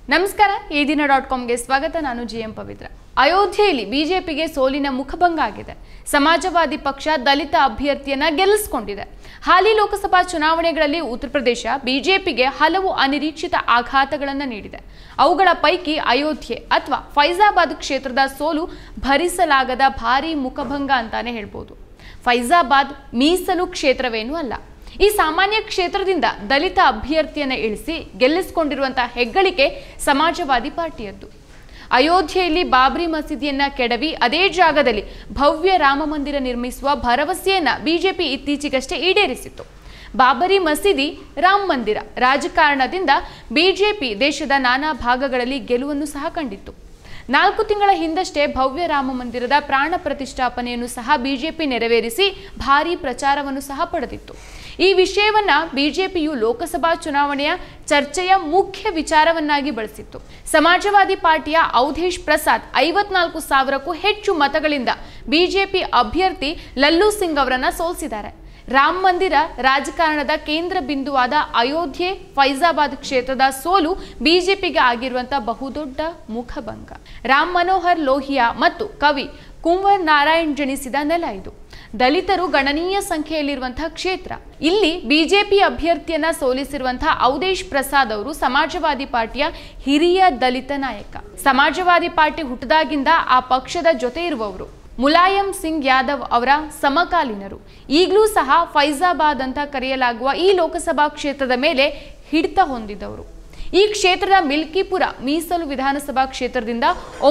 ನಮಸ್ಕಾರ ಈ ದಿನ.comಗೆ ಸ್ವಾಗತ. ನಾನು ಜಿಎಂ ಪವಿತ್ರ. ಅಯೋಧ್ಯೆಯಲ್ಲಿ ಬಿಜೆಪಿಗೆ ಸೋಲಿನ ಮುಖಭಂಗ ಆಗಿದೆ. ಸಮಾಜವಾದಿ ಪಕ್ಷ ದಲಿತ ಅಭ್ಯರ್ಥಿಯನ್ನ ಗೆಲ್ಲಿಸಿಕೊಂಡಿದೆ. ಹಾಲಿ ಲೋಕಸಭಾ ಚುನಾವಣೆಗಳಲ್ಲಿ ಉತ್ತರ ಪ್ರದೇಶ ಬಿಜೆಪಿಗೆ ಹಲವು ಅನಿರೀಕ್ಷಿತ ಆಘಾತಗಳನ್ನು ನೀಡಿದೆ. ಅವುಗಳ ಪೈಕಿ ಅಯೋಧ್ಯೆ ಅಥವಾ ಫೈಜಾಬಾದ್ ಕ್ಷೇತ್ರದ ಸೋಲು ಭರಿಸಲಾಗದ ಭಾರೀ ಮುಖಭಂಗ ಅಂತಾನೆ ಹೇಳ್ಬೋದು. ಫೈಜಾಬಾದ್ ಮೀಸಲು ಕ್ಷೇತ್ರವೇನೂ ಅಲ್ಲ. ಈ ಸಾಮಾನ್ಯ ಕ್ಷೇತ್ರದಿಂದ ದಲಿತ ಅಭ್ಯರ್ಥಿಯನ್ನು ಇಳಿಸಿ ಗೆಲ್ಲಿಸಿಕೊಂಡಿರುವಂತಹ ಹೆಗ್ಗಳಿಕೆ ಸಮಾಜವಾದಿ ಪಾರ್ಟಿಯದ್ದು. ಅಯೋಧ್ಯೆಯಲ್ಲಿ ಬಾಬ್ರಿ ಮಸೀದಿಯನ್ನ ಕೆಡವಿ ಅದೇ ಜಾಗದಲ್ಲಿ ಭವ್ಯ ರಾಮ ಮಂದಿರ ನಿರ್ಮಿಸುವ ಭರವಸೆಯನ್ನ ಬಿಜೆಪಿ ಇತ್ತೀಚೆಗಷ್ಟೇ ಈಡೇರಿಸಿತ್ತು. ಬಾಬರಿ ಮಸೀದಿ, ರಾಮ ಮಂದಿರ ರಾಜಕಾರಣದಿಂದ ಬಿಜೆಪಿ ದೇಶದ ನಾನಾ ಭಾಗಗಳಲ್ಲಿ ಗೆಲುವನ್ನು ಸಹ ಕಂಡಿತ್ತು. 4 ತಿಂಗಳ ಹಿಂದಷ್ಟೇ ಭವ್ಯ ರಾಮ ಮಂದಿರದ ಪ್ರಾಣ ಪ್ರತಿಷ್ಠಾಪನೆಯನ್ನು ಸಹ ಬಿಜೆಪಿ ನೆರವೇರಿಸಿ ಭಾರೀ ಪ್ರಚಾರವನ್ನು ಸಹ ಪಡೆದಿತ್ತು. ಈ ವಿಷಯವನ್ನ ಬಿಜೆಪಿಯು ಲೋಕಸಭಾ ಚುನಾವಣೆಯ ಚರ್ಚೆಯ ಮುಖ್ಯ ವಿಚಾರವನ್ನಾಗಿ ಬಳಸಿತ್ತು. ಸಮಾಜವಾದಿ ಪಾರ್ಟಿಯ ಔಧೇಶ್ ಪ್ರಸಾದ್ 54,000ಕ್ಕೂ ಹೆಚ್ಚು ಮತಗಳಿಂದ ಬಿಜೆಪಿ ಅಭ್ಯರ್ಥಿ ಲಲ್ಲೂ ಸಿಂಗ್ ಅವರನ್ನ ಸೋಲಿಸಿದ್ದಾರೆ. ರಾಮ ಮಂದಿರ ರಾಜಕಾರಣದ ಕೇಂದ್ರ ಬಿಂದುವಾದ ಅಯೋಧ್ಯೆ ಫೈಜಾಬಾದ್ ಕ್ಷೇತ್ರದ ಸೋಲು ಬಿಜೆಪಿಗೆ ಆಗಿರುವಂತಹ ಬಹುದೊಡ್ಡ ಮುಖಭಂಗ. ರಾಮ್ ಮನೋಹರ್ ಲೋಹಿಯಾ ಮತ್ತು ಕವಿ ಕುಂವರ್ ನಾರಾಯಣ್ ಜನಿಸಿದ ನೆಲ ಇದು. ದಲಿತರು ಗಣನೀಯ ಸಂಖ್ಯೆಯಲ್ಲಿರುವಂತಹ ಕ್ಷೇತ್ರ. ಇಲ್ಲಿ ಬಿಜೆಪಿ ಅಭ್ಯರ್ಥಿಯನ್ನ ಸೋಲಿಸಿರುವಂತಹ ಔಧೇಶ್ ಪ್ರಸಾದ್ ಅವರು ಸಮಾಜವಾದಿ ಪಾರ್ಟಿಯ ಹಿರಿಯ ದಲಿತ ನಾಯಕ. ಸಮಾಜವಾದಿ ಪಾರ್ಟಿ ಹುಟ್ಟದಾಗಿಂದ ಆ ಪಕ್ಷದ ಜೊತೆ ಇರುವವರು. ಮುಲಾಯಂ ಸಿಂಗ್ ಯಾದವ್ ಅವರ ಸಮಕಾಲೀನರು. ಈಗಲೂ ಸಹ ಫೈಜಾಬಾದ್ ಅಂತ ಕರೆಯಲಾಗುವ ಈ ಲೋಕಸಭಾ ಕ್ಷೇತ್ರದ ಮೇಲೆ ಹಿಡಿತ ಹೊಂದಿದವರು. ಈ ಕ್ಷೇತ್ರದ ಮಿಲ್ಕಿಪುರ ಮೀಸಲು ವಿಧಾನಸಭಾ ಕ್ಷೇತ್ರದಿಂದ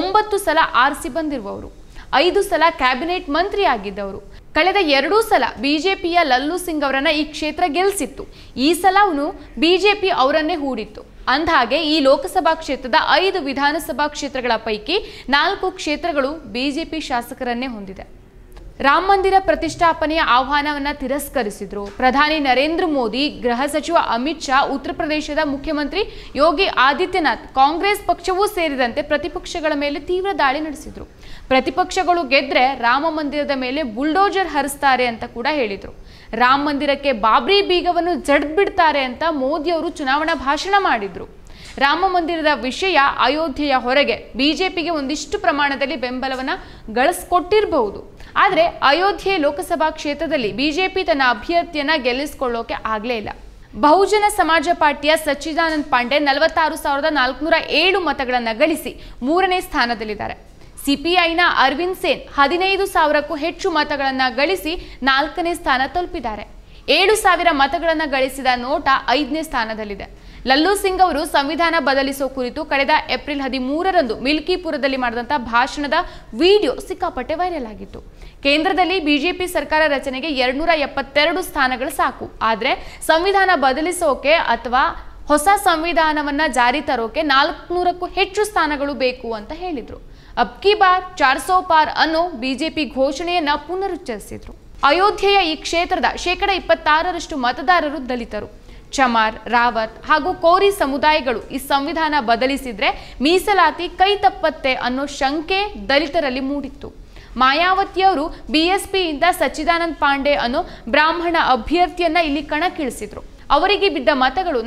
9 ಸಲ ಆರಿಸಿ ಬಂದಿರುವವರು. 5 ಸಲ ಕ್ಯಾಬಿನೆಟ್ ಮಂತ್ರಿ ಆಗಿದ್ದವರು. ಕಳೆದ 2 ಸಲ ಬಿಜೆಪಿಯ ಲಲ್ಲೂ ಸಿಂಗ್ ಅವರನ್ನ ಈ ಕ್ಷೇತ್ರ ಗೆಲ್ಲಿಸಿತ್ತು. ಈ ಸಲ ಅವನು ಬಿಜೆಪಿ ಅವರನ್ನೇ ಹೂಡಿತ್ತು. ಅಂದಹಾಗೆ ಈ ಲೋಕಸಭಾ ಕ್ಷೇತ್ರದ 5 ವಿಧಾನಸಭಾ ಕ್ಷೇತ್ರಗಳ ಪೈಕಿ 4 ಕ್ಷೇತ್ರಗಳು ಬಿಜೆಪಿ ಶಾಸಕರನ್ನೇ ಹೊಂದಿದೆ. ರಾಮ ಮಂದಿರ ಪ್ರತಿಷ್ಠಾಪನೆಯ ಆಹ್ವಾನವನ್ನ ತಿರಸ್ಕರಿಸಿದ್ರು. ಪ್ರಧಾನಿ ನರೇಂದ್ರ ಮೋದಿ, ಗೃಹ ಸಚಿವ ಅಮಿತ್ ಶಾ, ಉತ್ತರ ಪ್ರದೇಶದ ಮುಖ್ಯಮಂತ್ರಿ ಯೋಗಿ ಆದಿತ್ಯನಾಥ್, ಕಾಂಗ್ರೆಸ್ ಪಕ್ಷವೂ ಸೇರಿದಂತೆ ಪ್ರತಿಪಕ್ಷಗಳ ಮೇಲೆ ತೀವ್ರ ದಾಳಿ ನಡೆಸಿದ್ರು. ಪ್ರತಿಪಕ್ಷಗಳು ಗೆದ್ರೆ ರಾಮ ಮಂದಿರದ ಮೇಲೆ ಬುಲ್ಡೋಜರ್ ಹರಿಸ್ತಾರೆ ಅಂತ ಕೂಡ ಹೇಳಿದ್ರು. ರಾಮ ಮಂದಿರಕ್ಕೆ ಬಾಬ್ರಿ ಬೀಗವನ್ನು ಜಡ್ಬಿಡ್ತಾರೆ ಅಂತ ಮೋದಿ ಅವರು ಚುನಾವಣಾ ಭಾಷಣ ಮಾಡಿದ್ರು. ರಾಮ ಮಂದಿರದ ವಿಷಯ ಅಯೋಧ್ಯೆಯ ಹೊರಗೆ ಬಿಜೆಪಿಗೆ ಒಂದಿಷ್ಟು ಪ್ರಮಾಣದಲ್ಲಿ ಬೆಂಬಲವನ್ನ ಗಳಿಸ್ಕೊಟ್ಟಿರಬಹುದು. ಆದರೆ ಅಯೋಧ್ಯೆ ಲೋಕಸಭಾ ಕ್ಷೇತ್ರದಲ್ಲಿ ಬಿಜೆಪಿ ತನ್ನ ಅಭ್ಯರ್ಥಿಯನ್ನ ಗೆಲ್ಲಿಸಿಕೊಳ್ಳೋಕೆ ಆಗ್ಲೇ ಇಲ್ಲ. ಬಹುಜನ ಸಮಾಜ ಪಾರ್ಟಿಯ ಸಚ್ಚಿದಾನಂದ್ ಪಾಂಡೆ 46,407 ಮತಗಳನ್ನು ಗಳಿಸಿ 3ನೇ ಸ್ಥಾನದಲ್ಲಿದ್ದಾರೆ. ಸಿಪಿಐನ ಅರವಿಂದ್ ಸೇನ್ 15,000ಕ್ಕೂ ಹೆಚ್ಚು ಮತಗಳನ್ನು ಗಳಿಸಿ 4ನೇ ಸ್ಥಾನ ತಲುಪಿದ್ದಾರೆ. 7,000 ಮತಗಳನ್ನು ಗಳಿಸಿದ ನೋಟಾ 5ನೇ ಸ್ಥಾನದಲ್ಲಿದೆ. ಲಲ್ಲೂ ಸಿಂಗ್ ಅವರು ಸಂವಿಧಾನ ಬದಲಿಸೋ ಕುರಿತು ಕಳೆದ ಏಪ್ರಿಲ್ 13ರಂದು ಮಿಲ್ಕಿಪುರದಲ್ಲಿ ಮಾಡಿದಂಥ ಭಾಷಣದ ವಿಡಿಯೋ ಸಿಕ್ಕಾಪಟ್ಟೆ ವೈರಲ್ ಆಗಿತ್ತು. ಕೇಂದ್ರದಲ್ಲಿ ಬಿಜೆಪಿ ಸರ್ಕಾರ ರಚನೆಗೆ 272 ಸ್ಥಾನಗಳು ಸಾಕು. ಆದರೆ ಸಂವಿಧಾನ ಬದಲಿಸೋಕೆ ಅಥವಾ ಹೊಸ ಸಂವಿಧಾನವನ್ನ ಜಾರಿ ತರೋಕೆ 400ಕ್ಕೂ ಹೆಚ್ಚು ಸ್ಥಾನಗಳು ಬೇಕು ಅಂತ ಹೇಳಿದ್ರು. ಅಬ್ಕಿ ಬಾರ್ 400 ಪಾರ್ ಅನ್ನೋ ಬಿಜೆಪಿ ಘೋಷಣೆಯನ್ನ ಪುನರುಚ್ಚರಿಸಿದ್ರು. ಅಯೋಧ್ಯೆಯ ಈ ಕ್ಷೇತ್ರದ 26% ಮತದಾರರು ದಲಿತರು. ಚಮಾರ್, ರಾವತ್ ಹಾಗೂ ಕೋರಿ ಸಮುದಾಯಗಳು ಈ ಸಂವಿಧಾನ ಬದಲಿಸಿದ್ರೆ ಮೀಸಲಾತಿ ಕೈ ತಪ್ಪತ್ತೆ ಅನ್ನೋ ಶಂಕೆ ದಲಿತರಲ್ಲಿ ಮೂಡಿತ್ತು. ಮಾಯಾವತಿಯವರು ಬಿಎಸ್ಪಿಯಿಂದ ಸಚ್ಚಿದಾನಂದ್ ಪಾಂಡೆ ಅನ್ನೋ ಬ್ರಾಹ್ಮಣ ಅಭ್ಯರ್ಥಿಯನ್ನ ಇಲ್ಲಿ ಕಣಕ್ಕಿಳಿಸಿದ್ರು. ಅವರಿಗೆ ಬಿದ್ದ ಮತಗಳು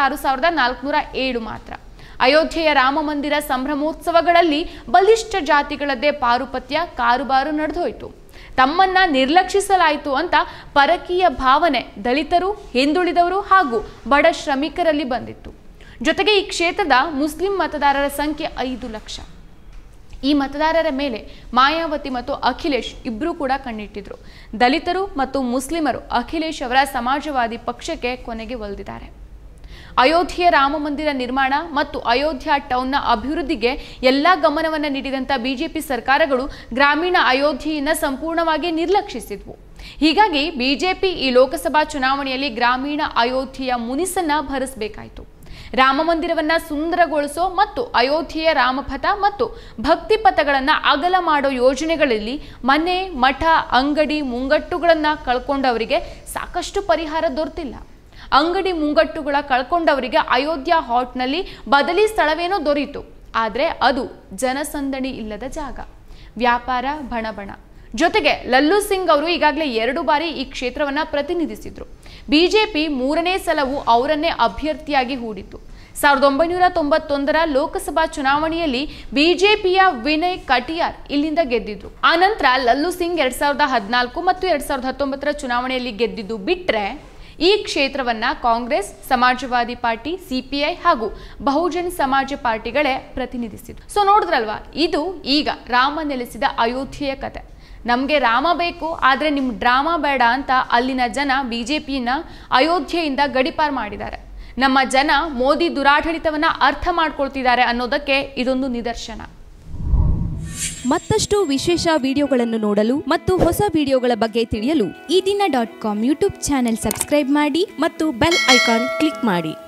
46,407 ಮಾತ್ರ. ಅಯೋಧ್ಯೆಯ ರಾಮ ಮಂದಿರ ಸಂಭ್ರಮೋತ್ಸವಗಳಲ್ಲಿ ಬಲಿಷ್ಠ ಜಾತಿಗಳದ್ದೇ ಪಾರುಪತ್ಯ ಕಾರುಬಾರು ನಡೆದೋಯ್ತು. ತಮ್ಮನ್ನ ನಿರ್ಲಕ್ಷಿಸಲಾಯಿತು ಅಂತ ಪರಕೀಯ ಭಾವನೆ ದಲಿತರು, ಹಿಂದುಳಿದವರು ಹಾಗೂ ಬಡ ಶ್ರಮಿಕರಲ್ಲಿ ಬಂದಿತ್ತು. ಜೊತೆಗೆ ಈ ಕ್ಷೇತ್ರದ ಮುಸ್ಲಿಂ ಮತದಾರರ ಸಂಖ್ಯೆ 5 ಲಕ್ಷ. ಈ ಮತದಾರರ ಮೇಲೆ ಮಾಯಾವತಿ ಮತ್ತು ಅಖಿಲೇಶ್ ಇಬ್ಬರೂ ಕೂಡ ಕಣ್ಣಿಟ್ಟಿದ್ರು. ದಲಿತರು ಮತ್ತು ಮುಸ್ಲಿಮರು ಅಖಿಲೇಶ್ ಅವರ ಸಮಾಜವಾದಿ ಪಕ್ಷಕ್ಕೆ ಕೊನೆಗೆ ಒಲಿದಿದ್ದಾರೆ. ಅಯೋಧ್ಯೆಯ ರಾಮ ಮಂದಿರ ನಿರ್ಮಾಣ ಮತ್ತು ಅಯೋಧ್ಯ ಟೌನ್ನ ಅಭಿವೃದ್ಧಿಗೆ ಎಲ್ಲ ಗಮನವನ್ನು ನೀಡಿದಂಥ ಬಿಜೆಪಿ ಸರ್ಕಾರಗಳು ಗ್ರಾಮೀಣ ಅಯೋಧ್ಯೆಯನ್ನು ಸಂಪೂರ್ಣವಾಗಿ ನಿರ್ಲಕ್ಷಿಸಿದ್ವು. ಹೀಗಾಗಿ ಬಿಜೆಪಿ ಈ ಲೋಕಸಭಾ ಚುನಾವಣೆಯಲ್ಲಿ ಗ್ರಾಮೀಣ ಅಯೋಧ್ಯೆಯ ಮುನಿಸನ್ನ ಭರಿಸಬೇಕಾಯಿತು. ರಾಮ ಮಂದಿರವನ್ನ ಸುಂದರಗೊಳಿಸೋ ಮತ್ತು ಅಯೋಧ್ಯೆಯ ರಾಮಪಥ ಮತ್ತು ಭಕ್ತಿ ಪಥಗಳನ್ನ ಅಗಲ ಮಾಡೋ ಯೋಜನೆಗಳಲ್ಲಿ ಮನೆ, ಮಠ, ಅಂಗಡಿ, ಮುಂಗಟ್ಟುಗಳನ್ನ ಕಳ್ಕೊಂಡವರಿಗೆ ಸಾಕಷ್ಟು ಪರಿಹಾರ ದೊರೆತಿಲ್ಲ. ಅಂಗಡಿ ಮುಂಗಟ್ಟುಗಳ ಕಳ್ಕೊಂಡವರಿಗೆ ಅಯೋಧ್ಯ ಹಾಟ್ನಲ್ಲಿ ಬದಲಿ ಸ್ಥಳವೇನೋ ದೊರೆಯಿತು. ಆದರೆ ಅದು ಜನಸಂದಣಿ ಇಲ್ಲದ ಜಾಗ, ವ್ಯಾಪಾರ ಬಣಬಣ. ಜೊತೆಗೆ ಲಲ್ಲೂ ಸಿಂಗ್ ಅವರು ಈಗಾಗಲೇ 2 ಬಾರಿ ಈ ಕ್ಷೇತ್ರವನ್ನ ಪ್ರತಿನಿಧಿಸಿದ್ರು. ಬಿಜೆಪಿ 3ನೇ ಸಲವೂ ಅವರನ್ನೇ ಅಭ್ಯರ್ಥಿಯಾಗಿ ಹೂಡಿತ್ತು. 1991ರ ಲೋಕಸಭಾ ಚುನಾವಣೆಯಲ್ಲಿ ಬಿಜೆಪಿಯ ವಿನಯ್ ಕಟಿಯಾರ್ ಇಲ್ಲಿಂದ ಗೆದ್ದಿದ್ರು. ಆನಂತರ ಲಲ್ಲು ಸಿಂಗ್ 2014 ಮತ್ತು 2019ರ ಚುನಾವಣೆಯಲ್ಲಿ ಗೆದ್ದಿದ್ದು ಬಿಟ್ರೆ ಈ ಕ್ಷೇತ್ರವನ್ನ ಕಾಂಗ್ರೆಸ್, ಸಮಾಜವಾದಿ ಪಾರ್ಟಿ, ಸಿಪಿಐ ಹಾಗೂ ಬಹುಜನ್ ಸಮಾಜ ಪಾರ್ಟಿಗಳೇ ಪ್ರತಿನಿಧಿಸಿದ್ರು. ಸೊ ನೋಡಿದ್ರಲ್ವಾ, ಇದು ಈಗ ರಾಮ ನೆಲೆಸಿದ ಅಯೋಧ್ಯೆಯ ಕತೆ. ನಮಗೆ ರಾಮ ಬೇಕು, ಆದರೆ ನಿಮ್ಮ ಡ್ರಾಮಾ ಬೇಡ ಅಂತ ಅಲ್ಲಿನ ಜನ ಬಿಜೆಪಿಯನ್ನ ಅಯೋಧ್ಯೆಯಿಂದ ಗಡಿಪಾರು ಮಾಡಿದ್ದಾರೆ. ನಮ್ಮ ಜನ ಮೋದಿ ದುರಾಡಳಿತವನ್ನ ಅರ್ಥ ಮಾಡ್ಕೊಳ್ತಿದ್ದಾರೆ ಅನ್ನೋದಕ್ಕೆ ಇದೊಂದು ನಿದರ್ಶನ. ಮತ್ತಷ್ಟು ವಿಶೇಷ ವಿಡಿಯೋಗಳನ್ನು ನೋಡಲು ಮತ್ತು ಹೊಸ ವಿಡಿಯೋಗಳ ಬಗ್ಗೆ ತಿಳಿಯಲು ಈ ದಿನ .com ಯೂಟ್ಯೂಬ್ ಚಾನೆಲ್ ಸಬ್ಸ್ಕ್ರೈಬ್ ಮಾಡಿ ಮತ್ತು ಬೆಲ್ ಐಕಾನ್ ಕ್ಲಿಕ್ ಮಾಡಿ.